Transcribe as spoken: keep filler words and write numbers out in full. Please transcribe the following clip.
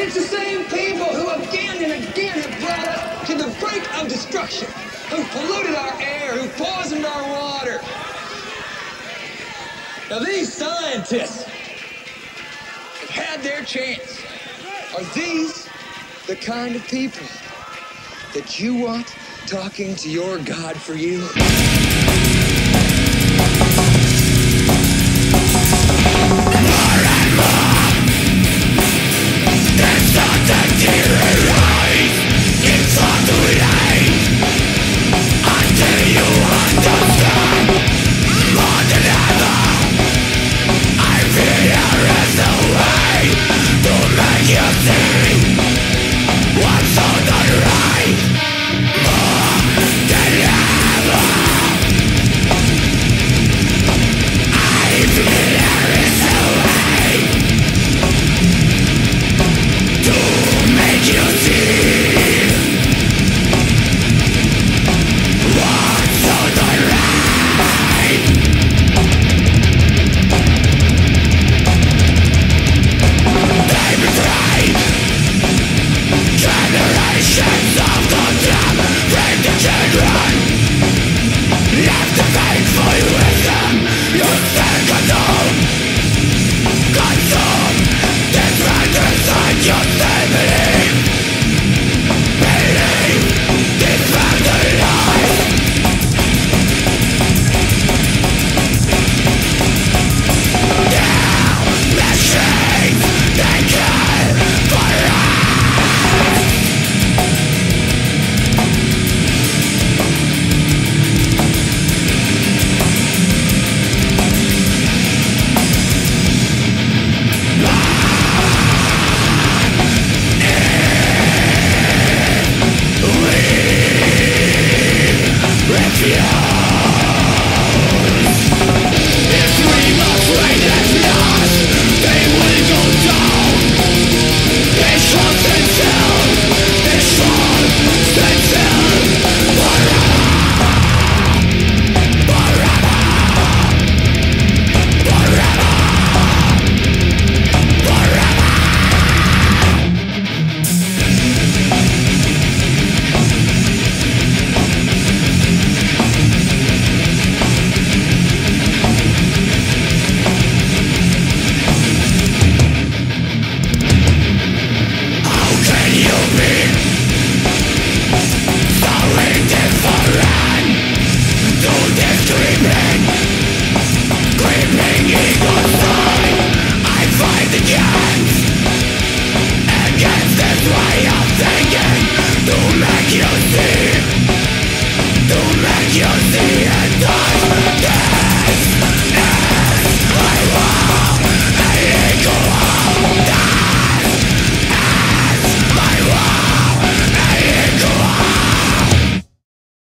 it's the same people who again and again have brought us to the brink of destruction, who polluted our air, who poisoned our water. Now these scientists have had their chance. Are these the kind of people that you want talking to your God for you?